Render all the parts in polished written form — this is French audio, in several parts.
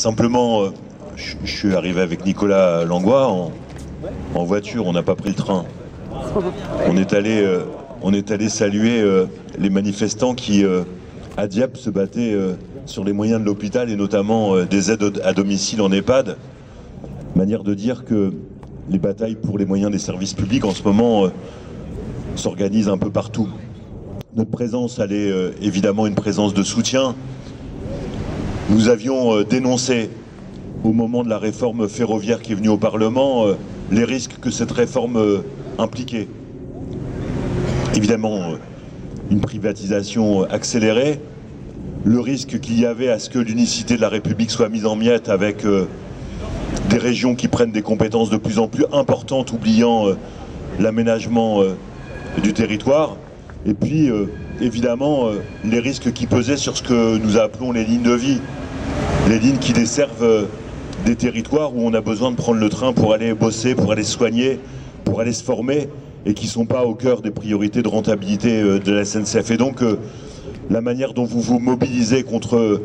simplement, je suis arrivé avec Nicolas Langlois en voiture, on n'a pas pris le train. On est allé saluer les manifestants qui, à Dieppe, se battaient sur les moyens de l'hôpital et notamment des aides à domicile en EHPAD. Manière de dire que les batailles pour les moyens des services publics en ce moment s'organisent un peu partout. Notre présence, elle est évidemment une présence de soutien. Nous avions dénoncé au moment de la réforme ferroviaire qui est venue au Parlement les risques que cette réforme impliquait. Évidemment, une privatisation accélérée, le risque qu'il y avait à ce que l'unicité de la République soit mise en miettes avec des régions qui prennent des compétences de plus en plus importantes, oubliant l'aménagement du territoire, et puis évidemment les risques qui pesaient sur ce que nous appelons les lignes de vie, les lignes qui desservent des territoires où on a besoin de prendre le train pour aller bosser, pour aller se soigner, pour aller se former, et qui ne sont pas au cœur des priorités de rentabilité de la SNCF. Et donc la manière dont vous vous mobilisez contre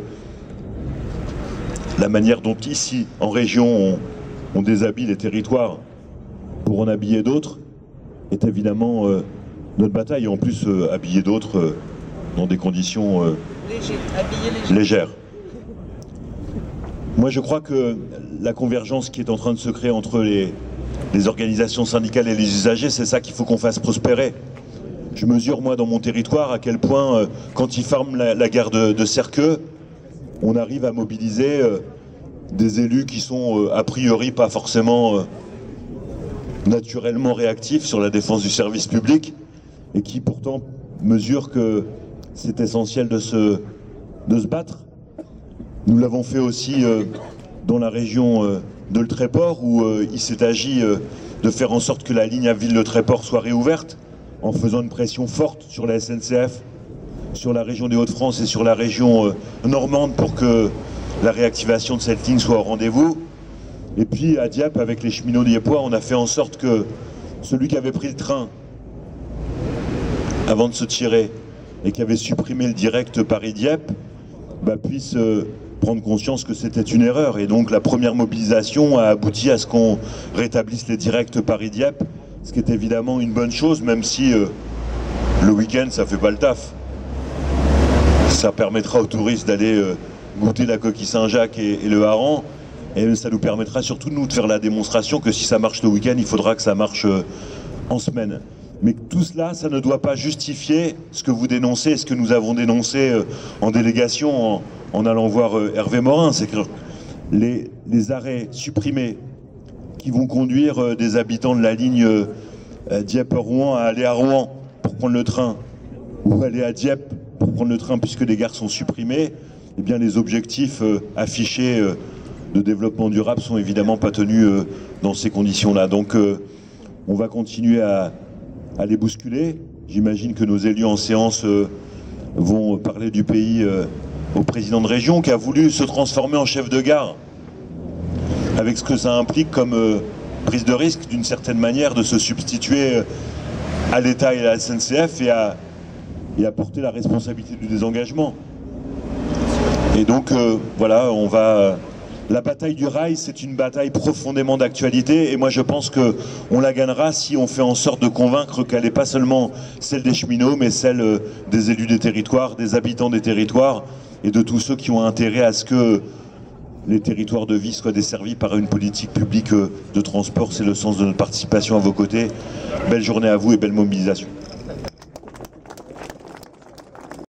la manière dont ici, en région, on déshabille les territoires pour en habiller d'autres, est évidemment notre bataille. Et en plus, habiller d'autres dans des conditions légères. Moi, je crois que la convergence qui est en train de se créer entre les organisations syndicales et les usagers, c'est ça qu'il faut qu'on fasse prospérer. Je mesure, moi, dans mon territoire, à quel point, quand ils ferment la gare de Serqueux, on arrive à mobiliser des élus qui sont, a priori, pas forcément naturellement réactifs sur la défense du service public, et qui, pourtant, mesurent que c'est essentiel de se battre. Nous l'avons fait aussi dans la région de Le Tréport, où il s'est agi de faire en sorte que la ligne à Ville-le Tréport soit réouverte, en faisant une pression forte sur la SNCF, sur la région des Hauts-de-France et sur la région normande pour que la réactivation de cette ligne soit au rendez-vous. Et puis à Dieppe, avec les cheminots diepois, on a fait en sorte que celui qui avait pris le train avant de se tirer et qui avait supprimé le direct Paris-Dieppe puisse prendre conscience que c'était une erreur. Et donc la première mobilisation a abouti à ce qu'on rétablisse les directs Paris-Dieppe, ce qui est évidemment une bonne chose, même si le week-end ça fait pas le taf. Ça permettra aux touristes d'aller goûter la coquille Saint-Jacques et le hareng, et ça nous permettra surtout nous de faire la démonstration que si ça marche le week-end, il faudra que ça marche en semaine. Mais tout cela, ça ne doit pas justifier ce que vous dénoncez, ce que nous avons dénoncé en délégation en allant voir Hervé Morin. C'est que les arrêts supprimés qui vont conduire des habitants de la ligne Dieppe-Rouen à aller à Rouen pour prendre le train, ou aller à Dieppe pour prendre le train puisque les gares sont supprimées, eh bien les objectifs affichés de développement durable sont évidemment pas tenus dans ces conditions-là. Donc on va continuer à les bousculer. J'imagine que nos élus en séance vont parler du pays au président de région qui a voulu se transformer en chef de gare, avec ce que ça implique comme prise de risque d'une certaine manière de se substituer à l'État et à la SNCF et à porter la responsabilité du désengagement. Et donc voilà, la bataille du rail, c'est une bataille profondément d'actualité, et moi je pense qu'on la gagnera si on fait en sorte de convaincre qu'elle n'est pas seulement celle des cheminots, mais celle des élus des territoires, des habitants des territoires, et de tous ceux qui ont intérêt à ce que les territoires de vie soient desservis par une politique publique de transport. C'est le sens de notre participation à vos côtés. Belle journée à vous et belle mobilisation.